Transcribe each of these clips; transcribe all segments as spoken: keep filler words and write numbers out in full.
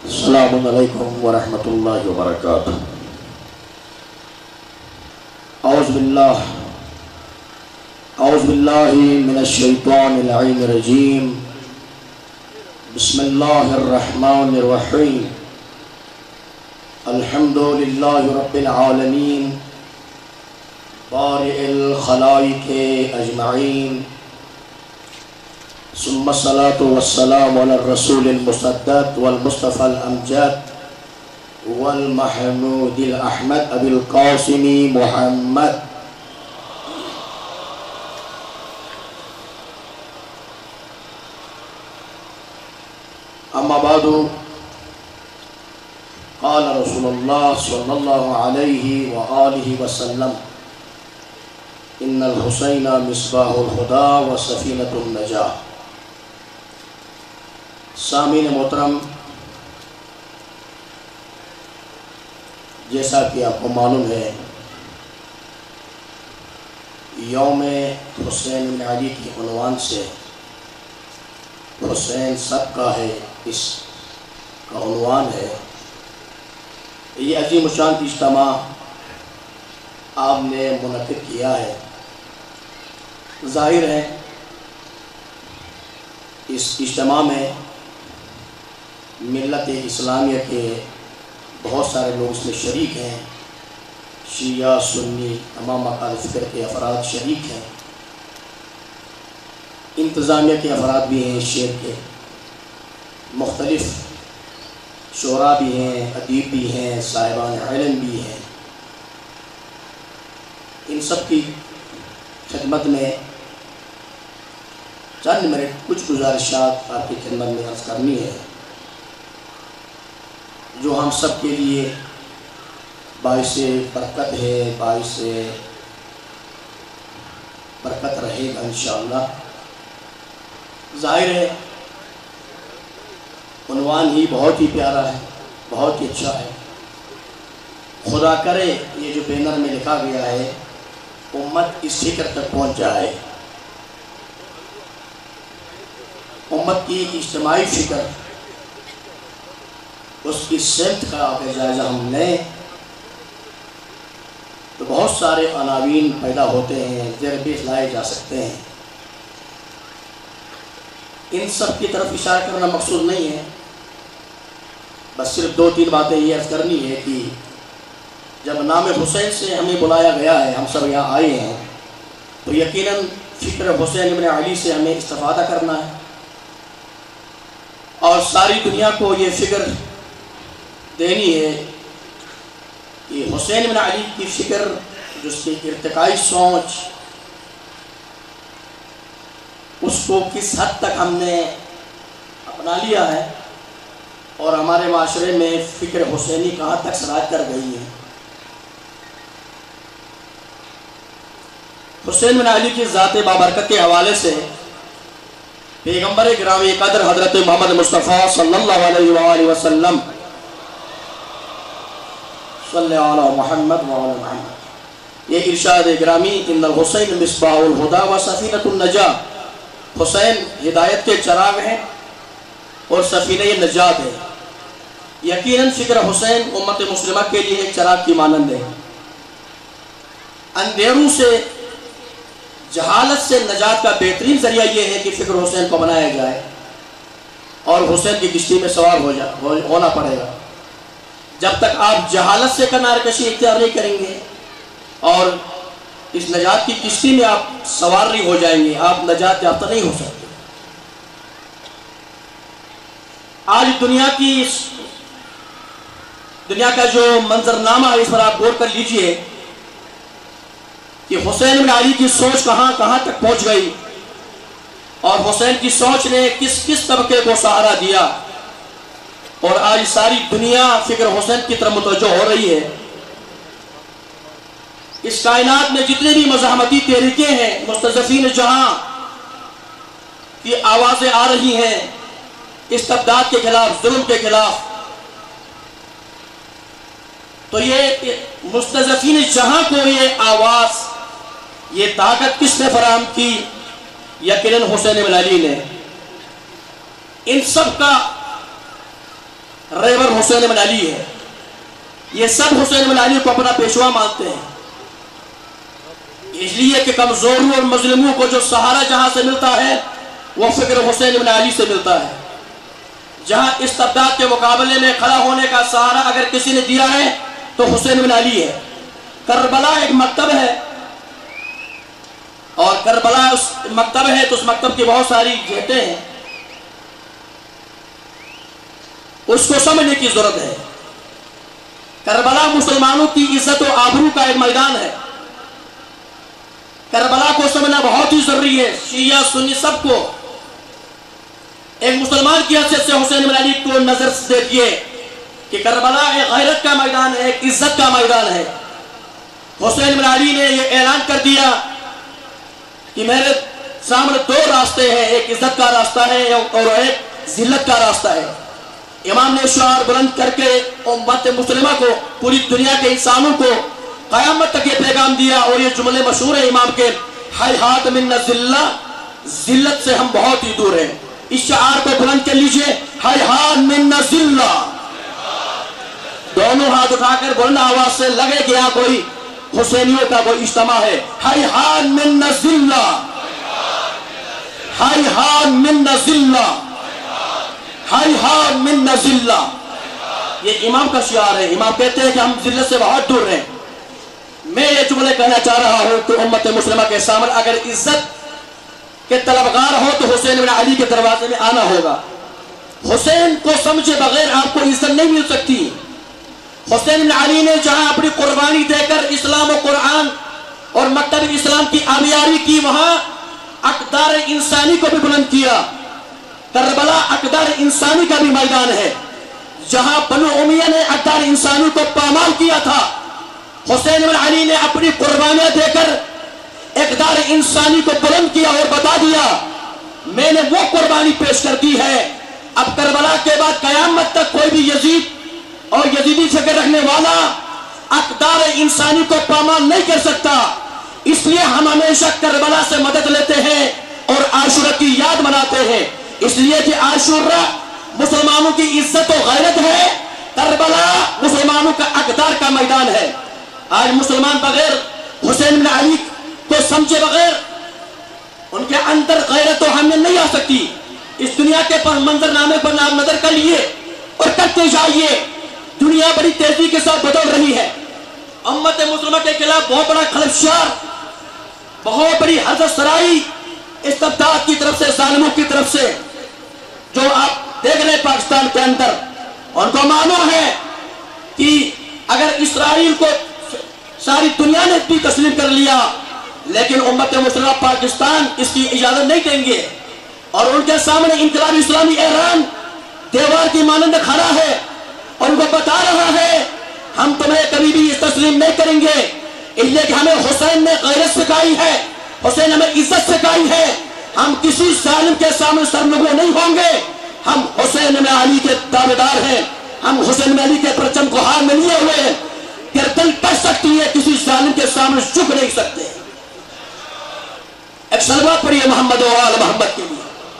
السلام علیکم ورحمۃ اللہ وبرکاتہ۔ اعوذ باللہ اعوذ باللہ من الشیطان اللعین الرجیم۔ بسم اللہ الرحمن الرحیم۔ الحمد للہ رب العالمین بارئ الخلائق اجمعین، ثم الصلاة والسلام على الرسول المسدد والمصطفى الأمجد والمحمود الأحمد أبي القاسم محمد۔ أما بعد، قال رسول الله صلى الله عليه وآله وسلم: إن الحسين مصباح الهدى وسفينة النجاة۔ سامعین محترم، جیسا کہ آپ کو معلوم ہے، یوم حسین بن علی کی عنوان سے حسین سب کا ہے، اس کا عنوان ہے۔ یہ عظیم الشان اجتماع آپ نے منعقد کیا ہے۔ ظاہر ہے اس اجتماع میں ملت اسلامیہ کے بہت سارے لوگ اس میں شریک ہیں، شیعہ سنی تمام مقال فکر کے افراد شریک ہیں، انتظامیہ کے افراد بھی ہیں، شعر کے مختلف شعراء بھی ہیں، ادیب بھی ہیں، صاحبان علم بھی ہیں۔ ان سب کی خدمت میں چند منٹ کچھ گزارشات آپ کی خدمت میں عرض کرنی ہے، جو ہم سب کے لیے باعث برکت ہے، باعث برکت رہے گا انشاءاللہ۔ ظاہر ہے عنوان ہی بہت ہی پیارا ہے، بہت ہی اچھا ہے۔ خدا کرے یہ جو بینر میں لکھا گیا ہے امت اس فکر تک پہنچ جائے، امت کی اجتماعی فکر، اس کی سمت کا اگر جائزہ ہم لیں تو بہت سارے عناوین پیدا ہوتے ہیں، زیر پیش لائے جا سکتے ہیں۔ ان سب کی طرف اشارہ کرنا مقصود نہیں ہے، بس صرف دو تین باتیں یہ عرض کرنی ہے کہ جب نام حسین سے ہمیں بلایا گیا ہے، ہم سب یہاں آئے ہیں، تو یقیناً فکر حسین بن علی سے ہمیں استفادہ کرنا ہے، اور ساری دنیا کو یہ فکر دینی ہے کہ حسین بن علی کی فکر، جس کی ارتقائی سوچ، اس کو کس حد تک ہم نے اپنا لیا ہے، اور ہمارے معاشرے میں فکر حسینی کہاں تک سرایت کر گئی ہے۔ حسین بن علی کی ذات بابرکت کے حوالے سے پیغمبر گرامی قدر حضرت محمد مصطفیٰ صلی اللہ علیہ وآلہ وسلم صلی اللہ علیہ محمد وعلی محمد، یہ ارشاد گرامی: ان الحسین مصباح الہدی و سفینۃ النجاہ۔ حسین ہدایت کے چراغ ہیں اور سفینہ نجات ہے۔ یقیناً فکر حسین امت مسلمہ کے لیے ایک چراغ کی مانند ہے۔ اندھیروں سے، جہالت سے نجات کا بہترین ذریعہ یہ ہے کہ فکر حسین کو بنایا جائے اور حسین کی کشتی میں سوار ہو جا ہونا پڑے گا۔ جب تک آپ جہالت سے کنار کشی اختیار نہیں کریں گے اور اس نجات کی کشتی میں آپ سوار نہیں ہو جائیں گے، آپ نجات یافتہ نہیں ہو سکتے۔ آج دنیا کی دنیا کا جو منظرنامہ ہے، اس پر آپ غور کر لیجئے کہ حسین بن علی کی سوچ کہاں کہاں تک پہنچ گئی، اور حسین کی سوچ نے کس کس طبقے کو سہارا دیا، اور آج ساری دنیا فکر حسین کی طرف متوجہ ہو رہی ہے۔ اس کائنات میں جتنے بھی مزاحمتی تحریکیں ہیں، مستضعفین جہاں کی آوازیں آ رہی ہیں استبداد کے خلاف، ظلم کے خلاف، تو یہ مستضعفین جہاں کو یہ آواز، یہ طاقت کس نے فراہم کی؟ یقیناً حسین بن علی نے۔ ان سب کا ریور حسین بن علی ہے. یہ سب حسین بن علی کو اپنا پیشوا مانتے ہیں، اس لیے کہ کمزوروں اور مظلوموں کو جو سہارا جہاں سے ملتا ہے وہ فکر حسین بن علی سے ملتا ہے. جہاں استبداد کے مقابلے میں کھڑا ہونے کا سہارا اگر کسی نے دیا ہے تو حسین بن علی ہے. کربلا ایک مکتب ہے، اور کربلا اس مکتب ہے تو اس مکتب کی بہت ساری جہتیں ہیں، اس کو سمجھنے کی ضرورت ہے. کربلا مسلمانوں کی عزت و آبرو کا ایک میدان ہے. کربلا کو سمجھنا بہت ہی ضروری ہے. شیعہ سنی سب کو ایک مسلمان کی حیثیت سے حسین بن علی کو نظر سے دیکھیے کہ کربلا ایک غیرت کا میدان ہے، ایک عزت کا میدان ہے. حسین بن علی نے یہ اعلان کر دیا کہ میرے سامنے دو راستے ہیں، ایک عزت کا راستہ ہے اور ایک ذلت کا راستہ ہے. امام نے شعار بلند کر کے امت مسلمہ کو، پوری دنیا کے انسانوں کو قیامت تک یہ پیغام دیا، اور یہ جملے مشہور ہیں امام کے، ہیہات من ذلہ، ذلت سے ہم بہت ہی دور ہیں. اس شعار کو بلند کر لیجئے، ہیہات من ذلہ. دونوں ہاتھ اٹھا کر بلند آواز سے، لگے کہ یہاں کوئی حسینیوں کا کوئی اجتماع ہے. ہیہات من ذلہ، ہیہات من ذلہ، ہیہات من ذلہ. یہ امام کا شعار ہے. امام کہتے ہیں کہ ہم ذلت سے بہت دور ہیں. میں یہ جملے کہنا چاہ رہا ہوں کہ امت مسلمہ کے سامنے اگر عزت کے طلبگار ہو تو حسین بن علی کے دروازے میں آنا ہوگا. حسین کو سمجھے بغیر آپ کو عزت نہیں مل سکتی. حسین بن علی نے جہاں اپنی قربانی دے کر اسلام و قرآن اور مکتب اسلام کی آبیاری کی، وہاں اقدار انسانی کو بھی بلند کیا. کربلا اقدار انسانی کا بھی میدان ہے. جہاں بنو امیہ نے اقدار انسانی کو پامال کیا تھا، حسین بن علی نے اپنی قربانیاں دے کر اقدار انسانی کو بلند کیا اور بتا دیا میں نے وہ قربانی پیش کر دی ہے. اب کربلا کے بعد قیامت تک کوئی بھی یزید اور یزیدی فکر رکھنے والا اقدار انسانی کو پامال نہیں کر سکتا. اس لیے ہم ہمیشہ کربلا سے مدد لیتے ہیں اور عاشورہ کی یاد مناتے ہیں، اس لیے کہ عاشورہ مسلمانوں کی عزت و غیرت ہے، کربلا مسلمانوں کا اقدار کا میدان ہے. آج مسلمان بغیر حسین بن علی کو سمجھے بغیر ان کے اندر غیرت و حمیت نہیں آ سکتی. اس دنیا کے منظر نامے پر آپ نظر کر لیے اور کرتے جائیے. دنیا بڑی تیزی کے ساتھ بدل رہی ہے. امت مسلمہ کے خلاف بہت بڑا خلفشار، بہت بڑی حضرت سرائی استبداد کی طرف سے، ظالموں کی طرف سے جو آپ دیکھ رہے ہیں پاکستان کے اندر. ان کو معلوم ہے کہ اگر اسرائیل کو ساری دنیا نے بھی تسلیم کر لیا لیکن امت مسلمہ پاکستان اس کی اجازت نہیں دیں گے، اور ان کے سامنے انقلاب اسلامی ایران دیوار کی مانند کھڑا ہے اور ان کو بتا رہا ہے ہم تمہیں کبھی بھی تسلیم نہیں کریں گے. اس لیے کہ ہمیں حسین نے غیرت سکھائی ہے، حسین ہمیں عزت سکھائی ہے. ہم کسی ظالم کے سامنے سرنگو نہیں ہوں گے. ہم حسین بن علی کے دعویدار ہیں، ہم حسین بن علی کے پرچم کو ہاتھ میں لیے ہوئے ہیں. گردن پڑ سکتی ہے، کسی ظالم کے سامنے جھک نہیں سکتے. ایک صلوات پڑھیے محمد و آل محمد کے لیے.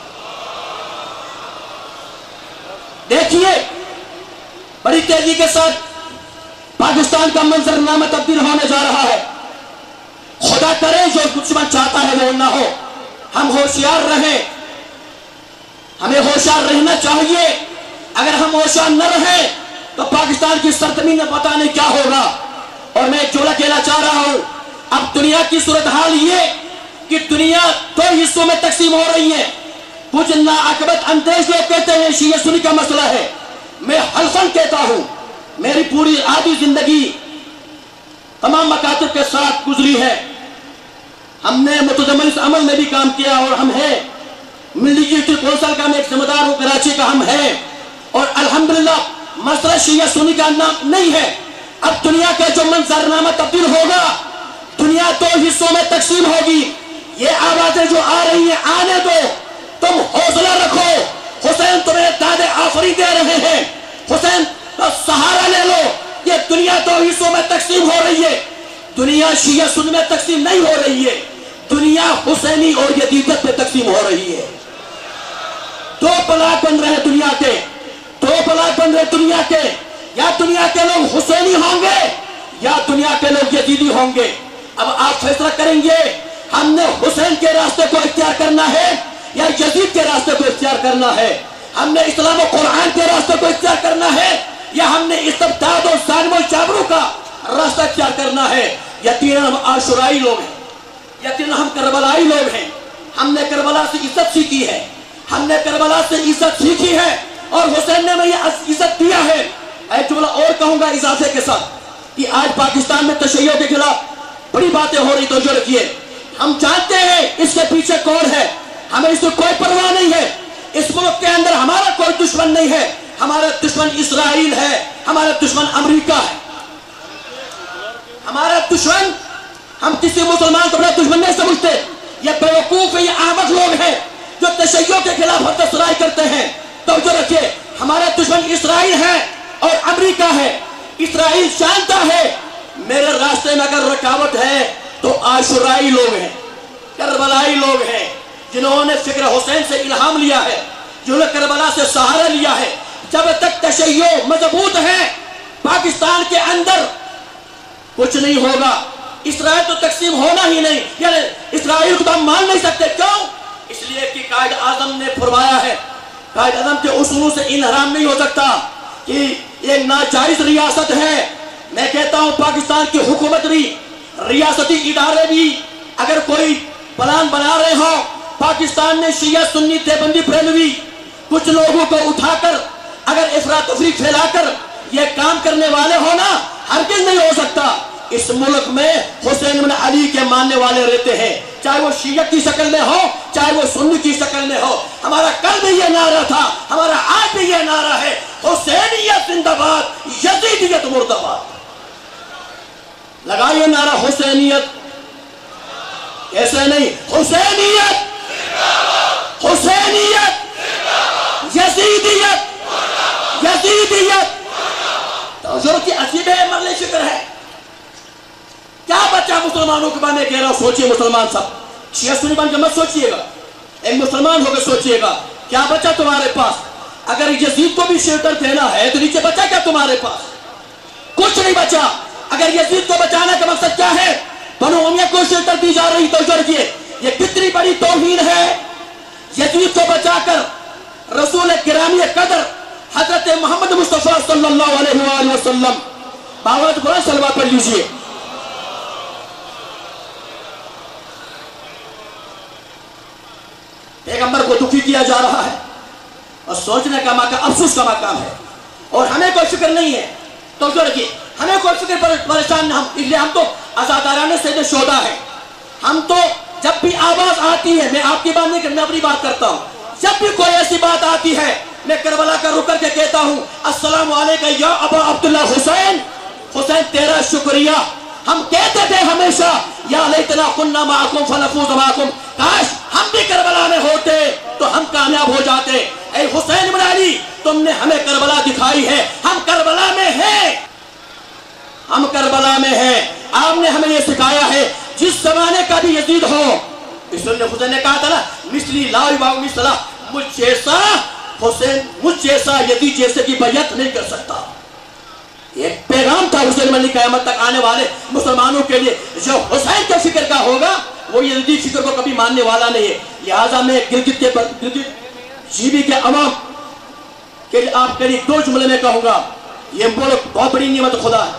دیکھیے بڑی تیزی کے ساتھ پاکستان کا منظر نامہ تبدیل ہونے جا رہا ہے. خدا کرے جو دشمن چاہتا ہے وہ نہ ہو. ہم ہوشیار رہیں، ہمیں ہوشیار رہنا چاہیے. اگر ہم ہوشیار نہ رہیں تو پاکستان کی سرزمین میں پتہ نہیں کیا ہوگا. اور میں ایک جملہ کہنا چاہ رہا ہوں، اب دنیا کی صورتحال یہ کہ دنیا دو حصوں میں تقسیم ہو رہی ہے. کچھ ناعاقبت اندیش لوگ کہتے ہیں شیعہ سنی کا مسئلہ ہے. میں حلفاً کہتا ہوں میری پوری آدھی زندگی تمام مکاتب کے ساتھ گزری ہے. ہم نے متضمن اس عمل میں بھی کام کیا اور ہم ہیں ملی یونیورسٹی کونسل کا میں ایک ذمہ دار ہوں، کراچی کا ہم ہیں. اور الحمدللہ مسئلہ شیعہ سنی کا نام نہیں ہے. اب دنیا کا جو منظرنامہ تبدیل ہوگا، دنیا دو حصوں میں تقسیم ہوگی. یہ آوازیں جو آ رہی ہیں آنے دو، تم حوصلہ رکھو. حسین تمہیں داد آفری دے رہے ہیں. حسین کا سہارا لے لو. یہ دنیا دو حصوں میں تقسیم ہو رہی ہے. دنیا شیعہ سنی میں تقسیم نہیں ہو رہی ہے، دنیا حسینی اور یزیدیت میں تقسیم ہو رہی ہے. دو بلاک بن رہے ہیں دنیا کے، दो ब्लॉक बन रहे दुनिया के, या दुनिया के लोग हुसैनी होंगे या दुनिया के लोग यजीदी होंगे। अब आप फैसला करेंगे हमने हुसैन के रास्ते को इख्तियार करना है या यजीद के रास्ते को इख्तियार करना है, हमने इस्लाम और कुरान के रास्ते को इख्तियार करना है या हमने इस्तिबदाद और जालिम और जाबरू का रास्ता इख्तियार करना है। यकीनन हम आशुराई लोग हैं, यकीनन हम करबलाई लोग हैं। हमने करबला से इज्जत सीखी है, हमने करबला से इज्जत सीखी है और हुसैन ने हमें ये इज्जत दिया है। एक जुमला और कहूंगा इजाफे के साथ कि आज पाकिस्तान में तशय्युओं के खिलाफ बड़ी बातें हो रही, तो जो रखिए हम जानते हैं इसके पीछे कौन है, हमें इससे कोई परवाह नहीं है। इस मुल्क के अंदर हमारा कोई दुश्मन नहीं है, हमारा दुश्मन इसराइल है, हमारा दुश्मन अमेरिका है, हमारा दुश्मन, हम किसी मुसलमान को अपना दुश्मन नहीं समझते। ये बेवकूफ ये अहमक लोग हैं जो तशय्युओं के खिलाफ हरकत करते हैं। तो जो रखिए हमारा दुश्मन इसराइल है और अमेरिका है। इसराइल जानता है मेरे रास्ते में अगर रुकावट है तो आशुराई लोग हैं, करबलाई लोग हैं, जिन्होंने फिक्र हुसैन से इल्हाम लिया है, जिन्होंने करबला से सहारा लिया है। जब तक तशय्युओ मजबूत है पाकिस्तान के अंदर कुछ नहीं होगा। इसराइल तो तकसीम होना ही नहीं, यानी इसराइल को तो हम मान नहीं सकते। क्यों? इसलिए कि कायद आजम ने फरमाया है, कायद आजम के उसूलों से इनहराम नहीं हो सकता कि एक नाजायज रियासत है। मैं कहता हूं पाकिस्तान की हुकूमत भी, रियासती इदारे भी अगर कोई प्लान बना रहे हो पाकिस्तान में शिया सुन्नी देवबंदी फैलवी कुछ लोगों को उठाकर अगर इफरात तफरी फैलाकर ये काम करने वाले हो ना, हरगिज़ नहीं हो सकता। इस मुल्क में हुसैन बिन अली के मानने वाले रहते हैं, चाहे वो शिया की शक्ल में हो चाहे वो सुन्नी की शक्ल में हो। हमारा कल भी ये नारा था, हमारा आज भी ये नारा है, हुसैनियत जिंदाबाद, यजीदियत मुर्दाबाद। लगाइए नारा हुसैनियत, ऐसे नहीं, हुसैनियत, हुसैनियत, यजीदियत, यजीदियत। तो जो कि अजीब मरले फिक्र है, क्या बचा मुसलमानों के बारे में कह रहा हूं। सोचिए मुसलमान सब, शिया सुन्नी बन के मत सोचिएगा, एक मुसलमान होकर सोचिएगा क्या बचा तुम्हारे पास। अगर यजीद को भी शेल्टर देना है तो नीचे बचा क्या तुम्हारे पास? कुछ नहीं बचा। अगर यजीद को बचाने का मकसद क्या है? बनो उमैया को शेल्टर दी जा रही, तो जरिए ये कितनी बड़ी तौहीन है। यजीद को बचाकर रसूल गिरामी कदर हजरत मोहम्मद मुस्तफा सल्लल्लाहु अलैहि वसल्लम बावत को सलवा पढ़ लीजिए। पैगंबर को दुखी किया जा रहा है और सोचने का मकाम, अफसोस का मकाम है और हमें कोई फिक्र नहीं है। तो जो रखिए हमें कोई फिक्र परेशान, हम इसलिए हम तो आजादाराने से शोदा है। हम तो जब भी आवाज आती है, मैं आपकी बात नहीं करना, अपनी बात करता हूँ, जब भी कोई ऐसी बात आती है मैं करबला का रुक करके कहता हूँ अस्सलाम वालेकुम या अबा अब्दुल्ला हुसैन, हुसैन तेरा शुक्रिया। हम कहते थे हमेशा या लैतना कुन्ना माकुम फनफूज माकुम, काश हम भी करबला में होते तो हम कामयाब हो जाते। ऐ हुसैन बिन अली तुमने हमें करबला दिखाई है, हम करबला में हैं, हम करबला में हैं। आपने हमें ये सिखाया है जिस जमाने का भी यजीद हो, इसलिए हुसैन ने कहा था ना मिसली ला युबाउ मिसला, मुझ जैसा हुसैन, मुझ जैसा यजीद जैसे की बैयत नहीं कर सकता। एक पैगाम था हुसैन बिन अली क़यामत तक आने वाले मुसलमानों के लिए, जो हुसैन के फिक्र का होगा वो यजीदी फिक्र को कभी मानने वाला नहीं है। लिहाजा मैं गिलगित के गिलगित जीबी के अवाम के लिए आपके लिए दो जुमले में कहूंगा, ये मुल्क बहुत बड़ी नियमत खुदा है,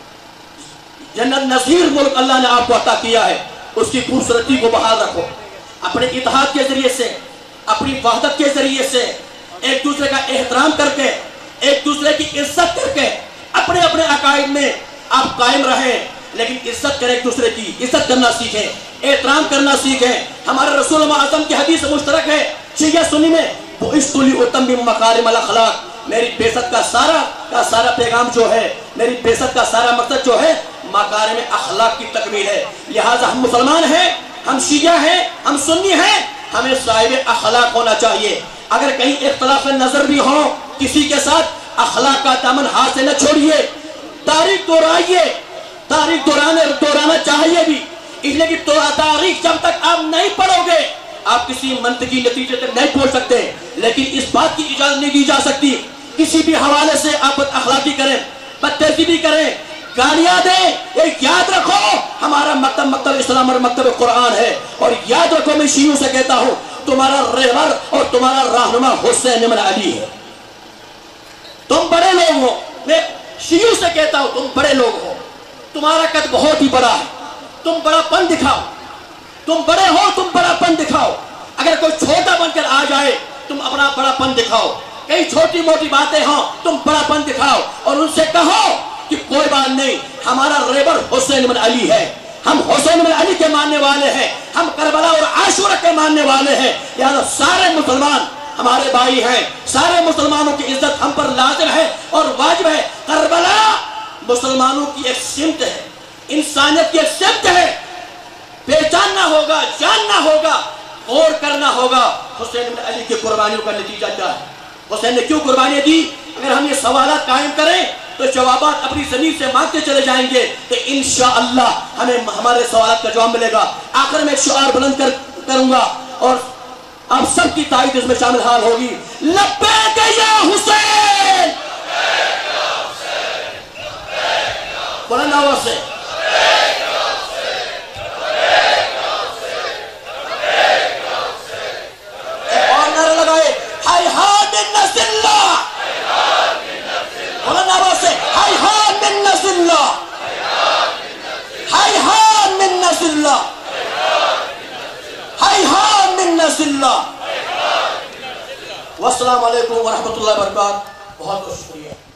जन्नत नज़ीर मुल्क अल्लाह ने आपको अता किया है, उसकी खूबसूरती को बहाल रखो। अपने इत्तेहाद के जरिए से, अपनी वहदत के जरिए से, एक दूसरे का एहतराम करके, एक दूसरे की इज्जत करके अपने अपने अकायद में आप कायम रहें, लेकिन इज्जत करें, एक दूसरे की इज्जत करना सीखें, एहतराम करना सीखें। हमारे रसूल आज़म की हदीस मुश्तरक है शिया सुन्नी में, वो इस्तुली उत्तम बिम मकारिम अल अखलाक, मेरी बेसत का सारा का सारा पैगाम जो है, मेरी बेसत का सारा मकसद जो है मकारिम अखलाक की तकमील है। लिहाजा हम मुसलमान हैं, हम शिया हैं, हम सुन्नी हैं, हमें साहिब अखलाक होना चाहिए। अगर कहीं इख्तलाफ नजर भी हो किसी के साथ, अखलाक का दामन हाथ से न छोड़िए, तारीख दोहराइए, तारीख दोहराने दोहराना चाहिए भी, इसलिए कि तो तारीख जब तक आप नहीं पढ़ोगे आप किसी मंतकी नतीजे तक नहीं पहुंच सकते। लेकिन इस बात की इजाजत नहीं दी जा सकती किसी भी हवाले से आप अखलाकी करें, बदतहजीबी करें, गालियां दें, ये याद रखो हमारा मकतब मकतब इस्लाम और मकतब कुरान है। और याद रखो मैं शियों से कहता हूं तुम्हारा रहबर और तुम्हारा रहनुमा हुसैन इब्न अली है। तुम बड़े लोग हो, मैं शियों से कहता हूं तुम बड़े लोग हो, तुम्हारा कद बहुत ही बड़ा है, तुम बड़ापन दिखाओ, तुम बड़े हो तुम बड़ापन दिखाओ। अगर कोई छोटा बनकर आ जाए तुम अपना बड़ापन दिखाओ, कई छोटी मोटी बातें हो तुम बड़ापन दिखाओ और उनसे कहो कि कोई बात नहीं, हमारा रेबर हुसैन इब्न अली है, हम हुसैन इब्न अली के मानने वाले हैं, हम करबला और आशूरा के मानने वाले हैं। यार सारे मुसलमान हमारे भाई हैं, सारे मुसलमानों की इज्जत हम पर लाजिम है और वाजिब है। करबला मुसलमानों की एक सिमत है, इंसानियत की एक सिमत है, पहचानना होगा, जानना होगा और करना होगा हुसैन इब्न अली की कुर्बानियों का नतीजा क्या है, हुसैन ने क्यों कुर्बानियां दी। अगर हम ये सवालात कायम करें तो जवाबात अपनी ज़मीन से मांगते चले जाएंगे तो इंशाअल्लाह हमें हमारे सवालात का जवाब मिलेगा। आखिर में एक शुआर बुलंद कर, करूंगा और आप सबकी ताईद इसमें शामिल हाल होगी। लब्बैक या हुसैन, बुलंद आवाज से एक और नारा लगाए, हाय हाय मिन नज़िल्लाह, बुलंद आवाज से हाय हाय मिन नज़िल्लाह, हाय हाय मिन नज़िल्लाह, हाय हाय मिन नज़िल्लाह। वस्सलामु अलैकुम व रहमतुल्लाहि व बरकातहू। बहुत बहुत शुक्रिया।